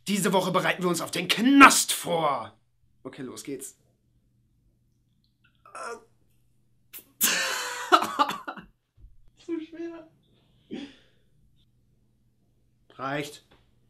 Diese Woche bereiten wir uns auf den Knast vor. Okay, los geht's. So schwer. Reicht.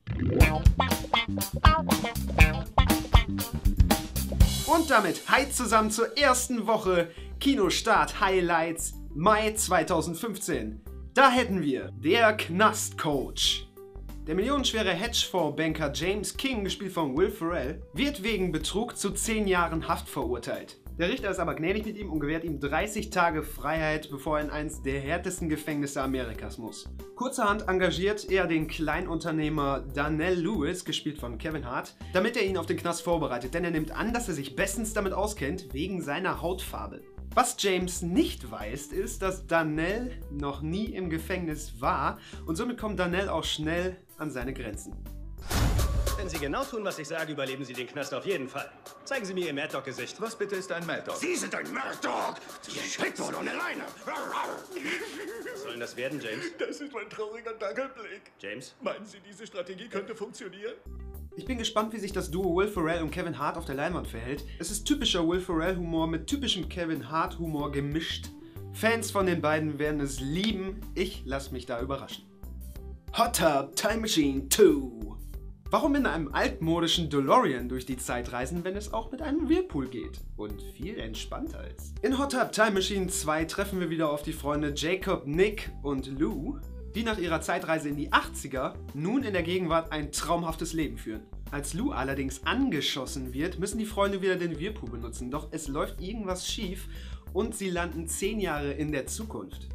Und damit hi zusammen zur ersten Woche Kinostart Highlights Mai 2015. Da hätten wir der Knastcoach. Der millionenschwere Hedgefondsbanker James King, gespielt von Will Ferrell, wird wegen Betrug zu 10 Jahren Haft verurteilt. Der Richter ist aber gnädig mit ihm und gewährt ihm 30 Tage Freiheit, bevor er in eins der härtesten Gefängnisse Amerikas muss. Kurzerhand engagiert er den Kleinunternehmer Darnell Lewis, gespielt von Kevin Hart, damit er ihn auf den Knast vorbereitet, denn er nimmt an, dass er sich bestens damit auskennt, wegen seiner Hautfarbe. Was James nicht weiß, ist, dass Darnell noch nie im Gefängnis war und somit kommt Darnell auch schnell an seine Grenzen. Wenn Sie genau tun, was ich sage, überleben Sie den Knast auf jeden Fall. Zeigen Sie mir Ihr Mad Dog-Gesicht. Was bitte ist ein Mad Dog? Sie sind ein Mad Dog! Sie Spitzhund ohne Leine! Was soll denn das werden, James? Das ist mein trauriger Dackelblick. James? Meinen Sie, diese Strategie könnte funktionieren? Ich bin gespannt, wie sich das Duo Will Ferrell und Kevin Hart auf der Leinwand verhält. Es ist typischer Will Ferrell-Humor mit typischem Kevin Hart-Humor gemischt. Fans von den beiden werden es lieben. Ich lasse mich da überraschen. Hot Tub Time Machine 2. Warum in einem altmodischen DeLorean durch die Zeit reisen, wenn es auch mit einem Whirlpool geht? Und viel entspannter ist. In Hot Tub Time Machine 2 treffen wir wieder auf die Freunde Jacob, Nick und Lou, die nach ihrer Zeitreise in die 80er nun in der Gegenwart ein traumhaftes Leben führen. Als Lou allerdings angeschossen wird, müssen die Freunde wieder den Whirlpool benutzen, doch es läuft irgendwas schief und sie landen 10 Jahre in der Zukunft.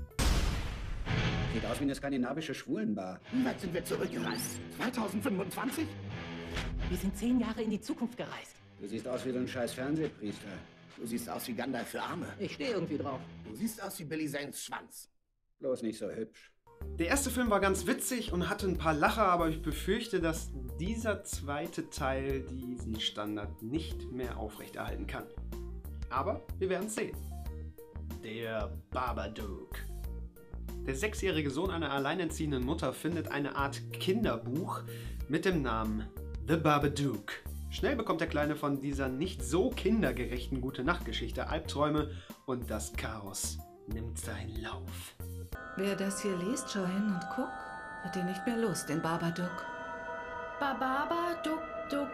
Sieht aus wie eine skandinavische Schwulenbar. Wie weit sind wir zurückgereist? 2025? Wir sind 10 Jahre in die Zukunft gereist. Du siehst aus wie so ein scheiß Fernsehpriester. Du siehst aus wie Gandalf für Arme. Ich stehe irgendwie drauf. Du siehst aus wie Billy Zanes Schwanz. Bloß nicht so hübsch. Der erste Film war ganz witzig und hatte ein paar Lacher, aber ich befürchte, dass dieser zweite Teil diesen Standard nicht mehr aufrechterhalten kann. Aber wir werden es sehen. Der Babadook. Der 6-jährige Sohn einer alleinerziehenden Mutter findet eine Art Kinderbuch mit dem Namen The Babadook. Schnell bekommt der Kleine von dieser nicht so kindergerechten Gute-Nacht-Geschichte Albträume und das Chaos nimmt seinen Lauf. Wer das hier liest, schau hin und guck, hat ihn nicht mehr los, den Babadook. Bababa, Duck.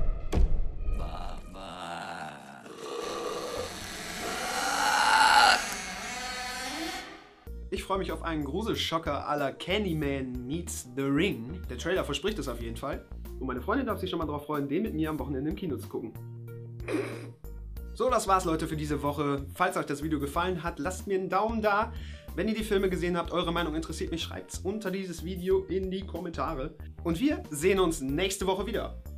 Ich freue mich auf einen Gruselschocker à la Candyman meets The Ring. Der Trailer verspricht es auf jeden Fall. Und meine Freundin darf sich schon mal darauf freuen, den mit mir am Wochenende im Kino zu gucken. So, das war's, Leute, für diese Woche. Falls euch das Video gefallen hat, lasst mir einen Daumen da. Wenn ihr die Filme gesehen habt, eure Meinung interessiert mich, schreibt's unter dieses Video in die Kommentare. Und wir sehen uns nächste Woche wieder.